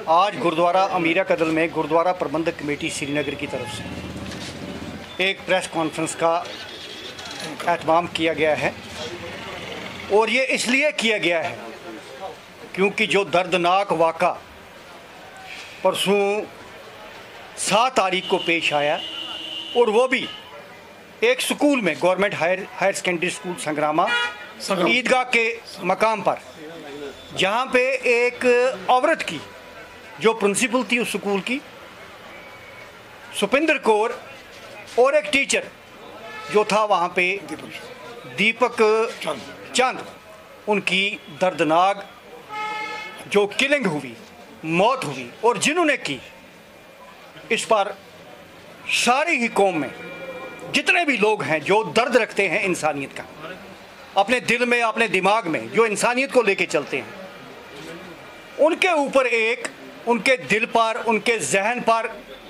आज गुरुद्वारा अमीरा कदल में गुरुद्वारा प्रबंधक कमेटी श्रीनगर की तरफ से एक प्रेस कॉन्फ्रेंस का एहतमाम किया गया है और ये इसलिए किया गया है क्योंकि जो दर्दनाक वाक़ा परसों 7 तारीख को पेश आया और वो भी एक स्कूल में government higher secondary school Sangrama Idgah के मकाम पर, जहाँ पे एक औरत की जो प्रिंसिपल थी उस स्कूल की, सुपिंदर कौर, और एक टीचर जो था वहाँ पे दीपक चंद, उनकी दर्दनाक जो किलिंग हुई, मौत हुई। और जिन्होंने की, इस पर सारी ही कौम में जितने भी लोग हैं जो दर्द रखते हैं इंसानियत का, अपने दिल में, अपने दिमाग में, जो इंसानियत को लेके चलते हैं, उनके ऊपर उनके दिल पर, उनके जहन पर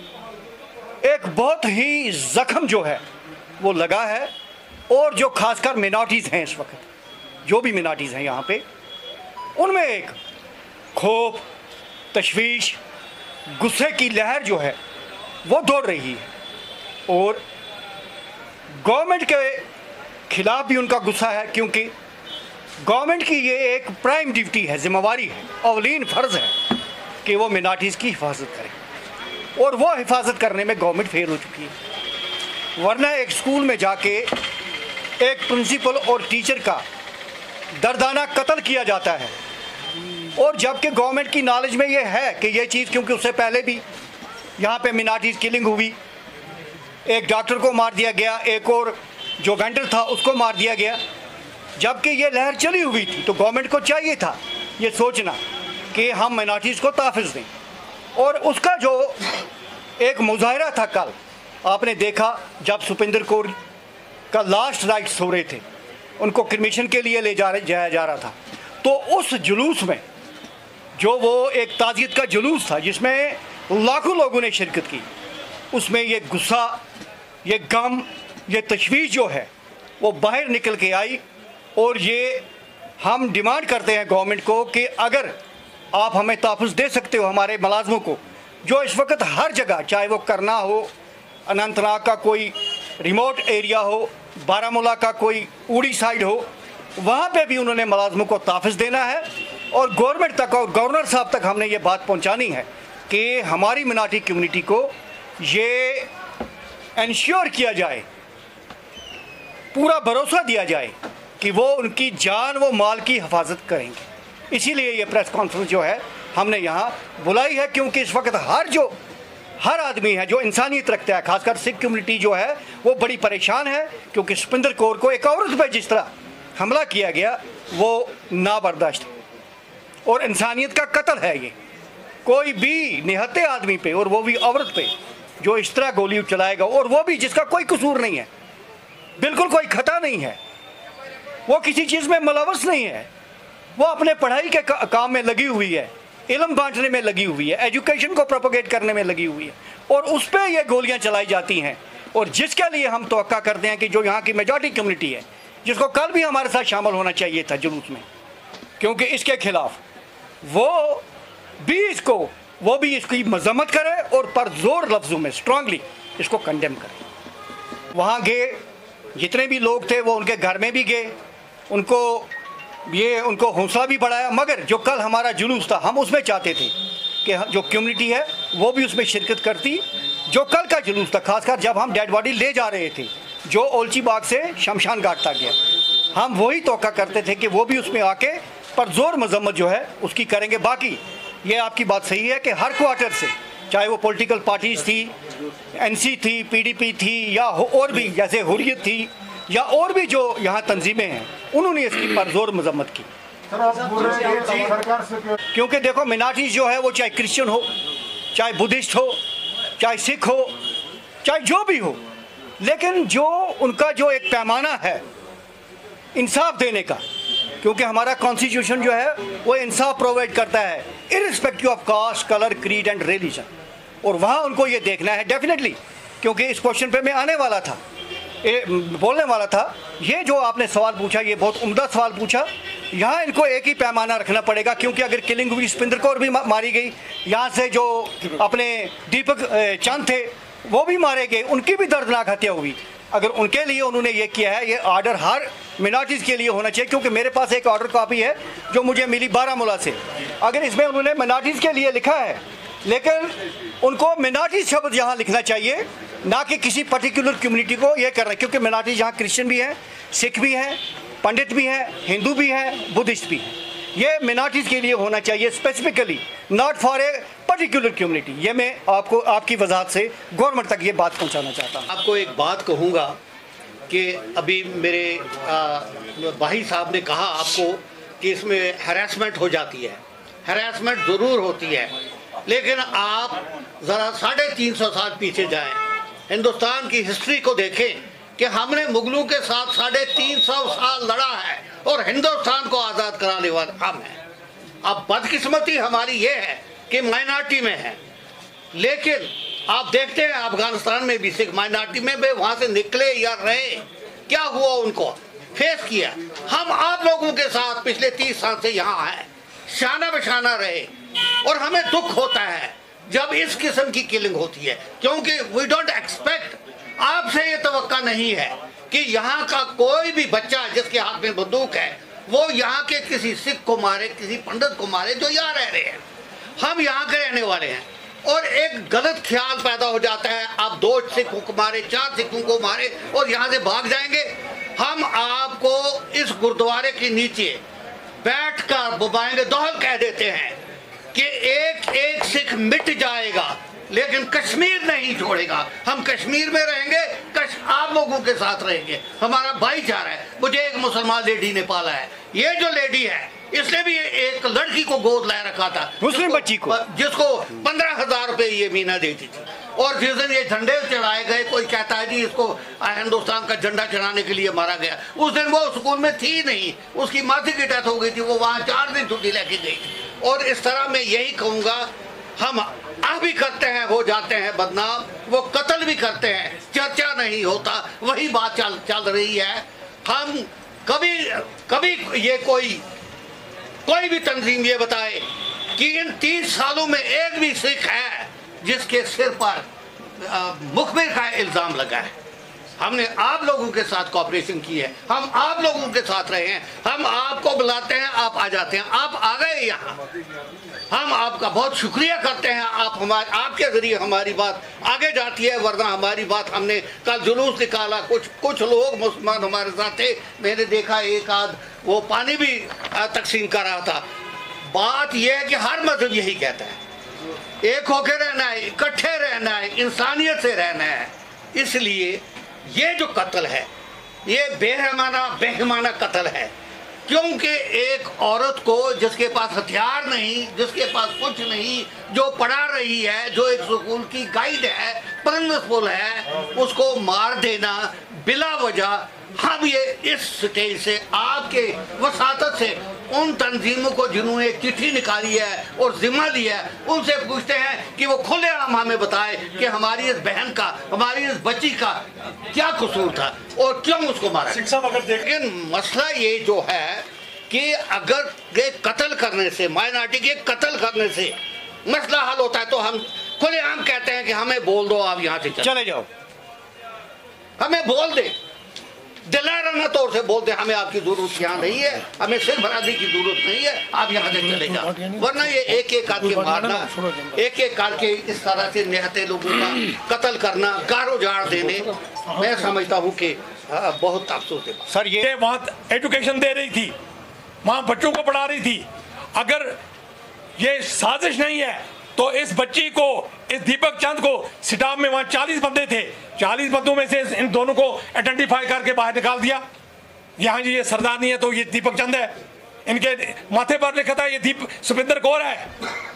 एक बहुत ही ज़ख्म जो है वो लगा है। और जो खासकर मिनॉरिटीज़ हैं, इस वक्त जो भी मिनॉरिटीज़ हैं यहाँ पे, उनमें एक खौफ, तशवीश, गुस्से की लहर जो है वो दौड़ रही है। और गवर्नमेंट के खिलाफ भी उनका गुस्सा है, क्योंकि गवर्नमेंट की ये एक प्राइम ड्यूटी है, जिम्मेवारी है, अवलीन फ़र्ज़ है कि वो मिनॉरिटीज़ की हिफाजत करे। और वो हिफाजत करने में गवर्नमेंट फेल हो चुकी है। वरना एक स्कूल में जाके एक प्रिंसिपल और टीचर का दर्दाना कत्ल किया जाता है, और जबकि गवर्नमेंट की नॉलेज में ये है कि ये चीज़, क्योंकि उससे पहले भी यहाँ पे मिनॉरिटीज़ किलिंग हुई, एक डॉक्टर को मार दिया गया, एक और जो वेंडर था उसको मार दिया गया, जबकि ये लहर चली हुई थी। तो गवर्नमेंट को चाहिए था ये सोचना कि हम मिनॉरिटीज़ को तहफ़्फ़ुज़ दें। और उसका जो एक मुज़ाहरा था कल, आपने देखा जब सुपिंदर कौर का लास्ट राइट्स हो रहे थे, उनको क्रिमेशन के लिए जाया जा रहा था, तो उस जुलूस में जो वो एक ताज़ियत का जुलूस था जिसमें लाखों लोगों ने शिरकत की, उसमें ये गुस्सा, ये गम, ये तशवीश जो है वो बाहर निकल के आई। और ये हम डिमांड करते हैं गवर्नमेंट को कि अगर आप हमें तहफ़्फ़ुज़ दे सकते हो हमारे मुलाज़मों को, जो इस वक्त हर जगह, चाहे वो करना हो, अनंतनाग का कोई रिमोट एरिया हो, बारामूला का कोई उड़ी साइड हो, वहाँ पे भी उन्होंने मुलाज़मों को तहफ़्फ़ुज़ देना है। और गवर्नमेंट तक और गवर्नर साहब तक हमने ये बात पहुँचानी है कि हमारी मिनॉरिटी कम्युनिटी को ये इंश्योर किया जाए, पूरा भरोसा दिया जाए कि वो उनकी जान व माल की हिफाजत करेंगे। इसीलिए ये प्रेस कॉन्फ्रेंस जो है हमने यहाँ बुलाई है, क्योंकि इस वक्त हर आदमी है जो इंसानियत रखता है, खासकर सिख कम्युनिटी जो है वो बड़ी परेशान है, क्योंकि सुपिंदर कौर को एक औरत पर जिस तरह हमला किया गया वो नाबर्दाश्त है और इंसानियत का कत्ल है। ये कोई भी निहत्ते आदमी पे, और वो भी औरत पे, जो इस तरह गोली चलाएगा, और वो भी जिसका कोई कसूर नहीं है, बिल्कुल कोई खता नहीं है, वो किसी चीज़ में मुलव्वस नहीं है, वो अपने पढ़ाई के काम में लगी हुई है, इल्म बांटने में लगी हुई है, एजुकेशन को प्रोपोगेट करने में लगी हुई है, और उस पर ये गोलियां चलाई जाती हैं। और जिसके लिए हम तवक्का करते हैं कि जो यहाँ की मेजॉरिटी कम्युनिटी है, जिसको कल भी हमारे साथ शामिल होना चाहिए था जुलूस में, क्योंकि इसके खिलाफ वो भी इसकी मजम्मत करे और परजोर लफ्ज़ों में स्ट्रांगली इसको कंडेम करे। वहाँ गए, जितने भी लोग थे वो उनके घर में भी गए, उनको हौसला भी बढ़ाया। मगर जो कल हमारा जुलूस था, हम उसमें चाहते थे कि जो कम्युनिटी है वो भी उसमें शिरकत करती। जो कल का जुलूस था, खासकर जब हम डेड बॉडी ले जा रहे थे, जो ओलची बाग से शमशान घाट तक गया, हम वही तवक्का करते थे कि वो भी उसमें आके परजोर मजम्मत जो है उसकी करेंगे। बाकी ये आपकी बात सही है कि हर क्वार्टर से, चाहे वो पॉलिटिकल पार्टीज़ थी, एनसी थी, पीडीपी थी, या और भी जैसे हुर्रियत थी, या और भी जो यहाँ तंजीमें हैं, उन्होंने इसकी परजोर मजम्मत की। क्योंकि देखो, मिनॉरिटीज़ जो है वो चाहे क्रिश्चियन हो, चाहे बुद्धिस्ट हो, चाहे सिख हो, चाहे जो भी हो, लेकिन जो उनका जो एक पैमाना है इंसाफ देने का, क्योंकि हमारा कॉन्स्टिट्यूशन जो है वो इंसाफ प्रोवाइड करता है irrespective of caste, colour, creed and religion. और वहाँ उनको ये देखना है डेफिनेटली, क्योंकि इस क्वेश्चन पे मैं आने वाला था बोलने वाला था। ये जो आपने सवाल पूछा, ये बहुत उम्दा सवाल पूछा। यहाँ इनको एक ही पैमाना रखना पड़ेगा, क्योंकि अगर किलिंग हुई, सुपिंदर कौर भी मारी गई, यहाँ से जो अपने दीपक चंद थे वो भी मारे गए, उनकी भी दर्दनाक हत्या हुई। अगर उनके लिए उन्होंने ये किया है, ये ऑर्डर हर मिनॉरिटीज़ के लिए होना चाहिए, क्योंकि मेरे पास एक ऑर्डर कॉपी है जो मुझे मिली बारामूला से। अगर इसमें उन्होंने मिनॉरिटीज़ के लिए लिखा है, लेकिन उनको मिनॉरिटीज़ शब्द यहाँ लिखना चाहिए, ना कि किसी पर्टिकुलर कम्युनिटी को ये करना, क्योंकि मिनॉरिटीज़ यहाँ क्रिश्चियन भी हैं, सिख भी हैं, पंडित भी हैं, हिंदू भी हैं, बुद्धिस्ट भी हैं। ये मिनॉरिटीज़ के लिए होना चाहिए specifically, not for a particular community. ये मैं आपको आपकी वजाहत से गवर्नमेंट तक ये बात पहुंचाना चाहता हूँ। आपको एक बात कहूँगा कि अभी मेरे भाई साहब ने कहा आपको कि इसमें हैरेसमेंट हो जाती है। हैरेसमेंट ज़रूर होती है, लेकिन आप ज़रा 350 साल पीछे जाएं, हिंदुस्तान की हिस्ट्री को देखें कि हमने मुगलों के साथ 350 साल लड़ा है और हिंदुस्तान को आज़ाद कराने वाले हम हैं। अब बदकिस्मती हमारी ये है कि माइनॉरिटी में है, लेकिन आप देखते हैं अफगानिस्तान में भी सिख माइनॉरिटी में भी वहाँ से निकले या रहे, क्या हुआ, उनको फेस किया। हम आप लोगों के साथ पिछले 30 साल से यहाँ हैं, शाना बशाना रहे, और हमें दुख होता है जब इस किस्म की किलिंग होती है, क्योंकि वी डोंट एक्सपेक्ट, आपसे ये तवक्का नहीं है कि यहाँ का कोई भी बच्चा जिसके हाथ में बंदूक है वो यहाँ के किसी सिख को मारे, किसी पंडित को मारे जो यहाँ रह रहे हैं। हम यहाँ के रहने वाले हैं, और एक गलत ख्याल पैदा हो जाता है, आप 2 सिखों को मारे, 4 सिखों को मारे और यहाँ से भाग जाएंगे। हम आपको इस गुरुद्वारे के नीचे बैठकर बुबाएंगे दोहल कह देते हैं कि एक एक सिख मिट जाएगा, लेकिन कश्मीर नहीं छोड़ेगा। हम कश्मीर में रहेंगे, आप लोगों के साथ रहेंगे, हमारा भाईचारा है। मुझे एक मुसलमान लेडी ने पाला है, ये जो लेडी है इसने भी एक लड़की को गोद ला रखा था, मुस्लिम बच्ची को, जिसको 15,000 रुपए ये महीना देती थी। और जिस दिन ये झंडे चढ़ाए गए, कोई कहता है जी इसको हिंदुस्तान का झंडा चढ़ाने के लिए मारा गया, उस दिन वो स्कूल में थी नहीं, उसकी मासी की डेथ हो गई थी, वो वहाँ 4 दिन छुट्टी लेके गई थी। और इस तरह मैं यही कहूँगा, हम भी करते हैं, हो जाते हैं बदनाम, वो कत्ल भी करते हैं, चर्चा नहीं होता, वही बात चल रही है। हम कभी ये कोई भी तंजीम ये बताए कि इन 30 सालों में एक भी सिख है जिसके सिर पर मुखबिर का इल्ज़ाम लगा है। हमने आप लोगों के साथ कोऑपरेशन की है, हम आप लोगों के साथ रहे हैं, हम आपको बुलाते हैं, आप आ जाते हैं, आप आ गए यहाँ, हम आपका बहुत शुक्रिया करते हैं। आपके ज़रिए हमारी बात आगे जाती है, वरना हमारी बात, हमने कल जुलूस निकाला, कुछ लोग मुसलमान हमारे साथ थे, मैंने देखा एक आध वो पानी भी तकसीम कर रहा था। बात यह है कि हर मजहब यही कहता है, एक होकर रहना है, इकट्ठे रहना है, इंसानियत से रहना है। इसलिए ये जो कत्ल है, ये बेरहमाना कत्ल है, क्योंकि एक औरत को जिसके पास हथियार नहीं, जिसके पास कुछ नहीं, जो पढ़ा रही है, जो एक स्कूल की गाइड है, प्रिंसिपल है, उसको मार देना बिला वजह। हम ये इस स्टेज से आपके वसातत से उन तंजीमों को जिन्होंने एक चिट्ठी निकाली है और जिम्मा लिया है, उनसे पूछते हैं कि वो खुलेआम हमें बताए कि हमारी इस बहन का, हमारी इस बच्ची का क्या कसूर था और क्यों उसको मारा। लेकिन मसला ये जो है कि अगर ये कत्ल करने से, माइनॉरिटी के कत्ल करने से मसला हल होता है, तो हम खुलेआम कहते हैं कि हमें बोल दो, आप यहाँ से चले जाओ, हमें बोल दे, दिलाराना तौर से बोलते हमें आपकी जरूरत यहाँ नहीं है, हमें सिर भराने की जरूरत नहीं है, आप यहाँ से चले जाओ। वरना ये एक एक करके मारना, एक एक करके इस तरह से निहत्ते लोगों का कत्ल करना, गारो जाड़ देने, मैं समझता हूँ कि बहुत अफसोस है। सर ये वहाँ एजुकेशन दे रही थी, वहाँ बच्चों को पढ़ा रही थी, अगर ये साजिश नहीं है तो इस बच्ची को, इस दीपक चंद को, स्टाफ में वहाँ 40 बंदे थे, 40 बंदों में से इन दोनों को आइडेंटिफाई करके बाहर निकाल दिया। यहाँ ये सरदार नहीं है तो ये दीपक चंद है, इनके माथे पर लिखा था ये सुपिंदर कौर है।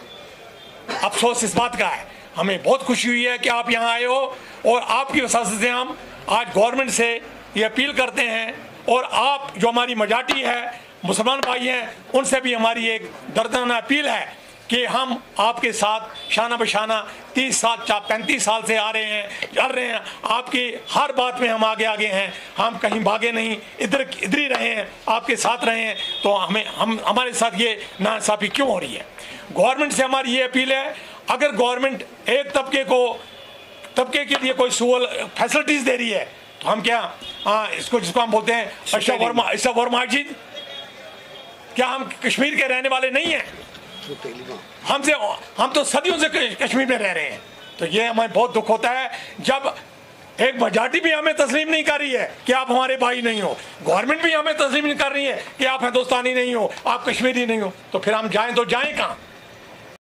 अफसोस इस बात का है, हमें बहुत खुशी हुई है कि आप यहाँ आए हो, और आपकी वजह से हम आज गवर्नमेंट से ये अपील करते हैं, और आप जो हमारी मेजॉरिटी है, मुसलमान भाई हैं, उनसे भी हमारी एक दर्दनाक अपील है कि हम आपके साथ शाना बशाना 30 साल 35 साल से आ रहे हैं, चल रहे हैं, आपकी हर बात में हम आगे आगे हैं, हम कहीं भागे नहीं, इधर ही रहे हैं, आपके साथ रहे हैं, तो हमारे साथ ये नाइंसाफ़ी क्यों हो रही है? गवर्नमेंट से हमारी ये अपील है, अगर गवर्नमेंट एक तबके के लिए कोई फैसिलिटीज़ दे रही है तो हम क्या जिसको हम बोलते हैं अशरफ वर्मा जी, क्या हम कश्मीर के रहने वाले नहीं हैं? हम तो सदियों से कश्मीर में रह रहे हैं। तो ये हमें बहुत दुख होता है जब एक मेजॉरिटी भी हमें तस्लीम नहीं कर रही है कि आप हमारे भाई नहीं हो, गवर्नमेंट भी हमें तस्लीम नहीं कर रही है कि आप हिंदुस्तानी नहीं हो, आप कश्मीरी नहीं हो, तो फिर हम जाएं तो जाएं कहाँ?